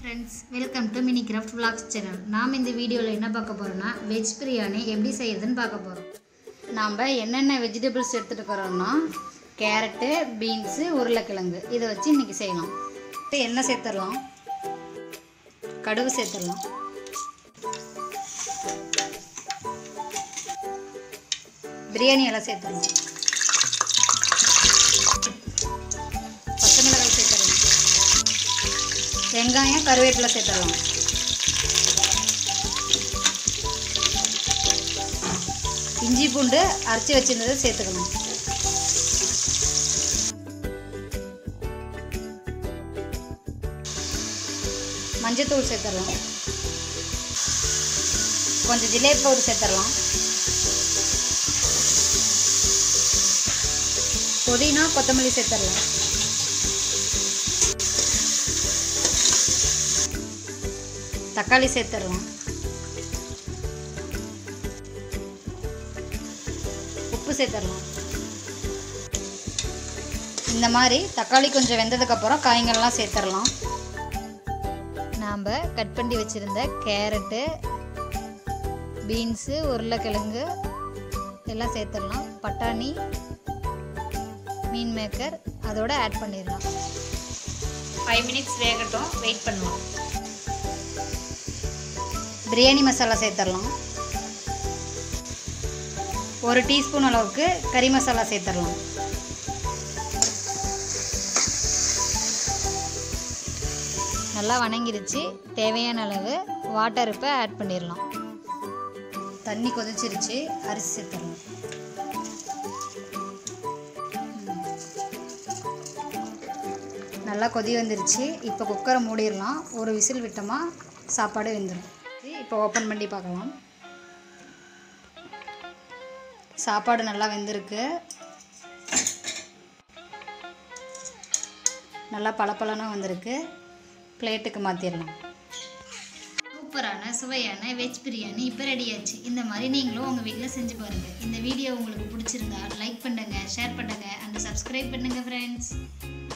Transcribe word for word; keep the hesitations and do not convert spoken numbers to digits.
Friends welcome to mini craft vlogs channel नाम இந்த வீடியோல என்ன பார்க்க போறோம்னா வெஜ் பிரியாணி எப்படி செய்யறதுன்னு பார்க்க போறோம். நாம என்னென்ன வெஜிடபிள்ஸ் எடுத்துக்கறோம்னா கேரட், பீன்ஸ், உருளைக்கிழங்கு இத வச்சு இன்னைக்கு செய்யலாம். இப்போ என்ன சேர்த்தறலாம்? கடுகு சேர்த்தறலாம். பிரியாணி இலை சேர்த்தறலாம். பச்சை மிளகாய் சேர்த்தறலாம். வெங்காயம் கருவேப்பிலை சேர்த்தறலாம். இஞ்சி பூண்டு அரைச்சி வச்சிருந்ததை சேர்த்துக்கலாம். மஞ்சத்தூள் சேர்த்தறலாம். கொஞ்சம் ஜிலேபி பவுடர் சேர்த்தறலாம். புதினா கொத்தமல்லி சேர்த்தறலாம். தக்காளி சேர்த்தறலாம். உப்பு சேர்த்தறலாம். இந்த மாதிரி தக்காளி கொஞ்சம் வெந்ததுக்கு அப்புறம் காய்கறிலாம் சேர்த்தறலாம். நாம் கட் பண்ணி வச்சிருந்த கேரட்டு, பீன்ஸு, உருளைக்கிழங்கு எல்லாம் சேர்த்தறலாம். பட்டாணி, மீன் மேக்கர் அதோட ஆட் பண்ணிடலாம். ஃபைவ் மினிட்ஸ் வேகட்டும், வெயிட் பண்ணுவோம். பிரியாணி மசாலா சேர்த்தறலாம். ஒரு டீஸ்பூன் அளவுக்கு கறி மசாலா சேர்த்தறலாம். நல்லா வணங்கிருச்சு. தேவையான அளவு வாட்டர் இப்போ ஆட் பண்ணிடலாம். தண்ணி கொதிச்சிருச்சு. அரிசி சேர்த்தறலாம். நல்லா கொதி வந்துருச்சு. இப்போ குக்கரை மூடிடலாம். ஒரு விசில் விட்டோமா சாப்பாடு வெந்துடும். இப்போ ஓப்பன் பண்ணி பார்க்கலாம். சாப்பாடு நல்லா வெந்திருக்கு. நல்லா பளபளன்னு வந்திருக்கு. பிளேட்டுக்கு மாற்றிடலாம். சூப்பரான சுவையான வெஜ் பிரியாணி இப்போ ரெடியாச்சு. இந்த மாதிரி நீங்களும் உங்கள் வீட்டில் செஞ்சு பாருங்கள். இந்த வீடியோ உங்களுக்கு பிடிச்சிருந்தா லைக் பண்ணுங்கள், ஷேர் பண்ணுங்கள் அண்ட் சப்ஸ்கிரைப் பண்ணுங்கள் ஃப்ரெண்ட்ஸ்.